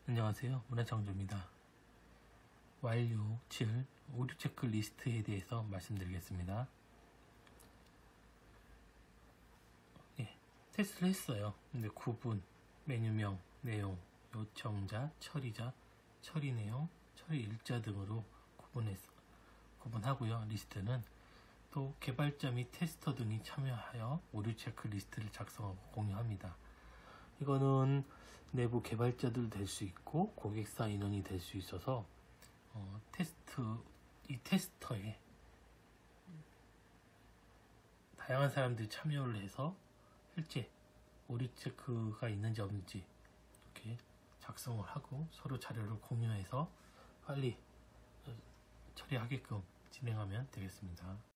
안녕하세요. 문화창조입니다. 완료 7 오류 체크리스트에 대해서 말씀드리겠습니다. 테스트를 했어요. 근데 구분, 메뉴명, 내용, 요청자, 처리자, 처리 내용, 처리 일자 등으로 구분하고요. 리스트는 또 개발자 및 테스터 등이 참여하여 오류 체크리스트를 작성하고 공유합니다. 이거는 내부 개발자들 될 수 있고 고객사 인원이 될 수 있어서 이 테스터에 다양한 사람들이 참여를 해서 실제 오류 체크가 있는지 없는지 이렇게 작성을 하고 서로 자료를 공유해서 빨리 처리하게끔 진행하면 되겠습니다.